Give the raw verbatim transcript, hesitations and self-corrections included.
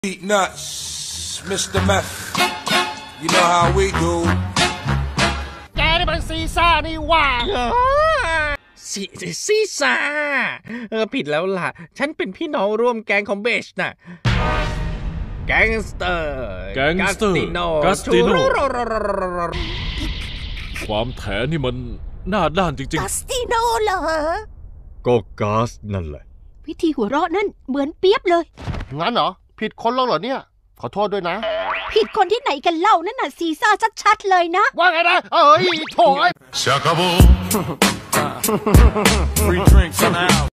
Beat nuts, มิสเตอร์ Meth. You know how we do. แกนี่มันซีซ่านี่ว่าซีซีซ่าเออผิดแล้วล่ะฉันเป็นพี่น้องร่วมแก๊งของเบชน่ะแก๊งสเตอร์แก๊งสเตอร์กัสติโนความแถนี่มันหน้าด้านจริงๆกัสติโนเหรอก็ก๊าซนั่นแหละวิธีหัวเราะนั่นเหมือนเปียบเลยงั้นเหรอผิดคนแล้วเหรอเนี่ยขอโทษด้วยนะผิดคนที่ไหนกันเล่านั่นน่ะซีซ่าชัดๆเลยนะว่าไงนะเอ้ยโถ่